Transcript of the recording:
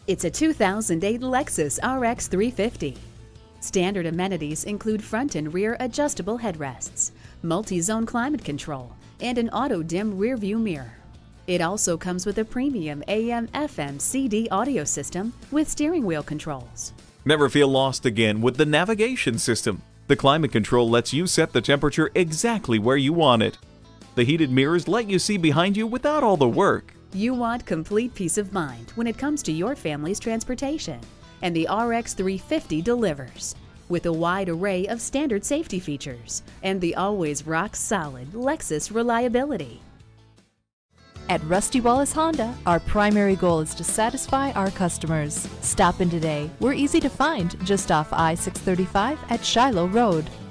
It's a 2008 Lexus RX 350. Standard amenities include front and rear adjustable headrests, multi-zone climate control, and an auto-dim rear-view mirror. It also comes with a premium AM/FM CD audio system with steering wheel controls. Never feel lost again with the navigation system. The climate control lets you set the temperature exactly where you want it. The heated mirrors let you see behind you without all the work. You want complete peace of mind when it comes to your family's transportation, and the RX 350 delivers. With a wide array of standard safety features and the always rock-solid Lexus reliability. At Rusty Wallace Honda, our primary goal is to satisfy our customers. Stop in today. We're easy to find just off I-635 at Shiloh Road.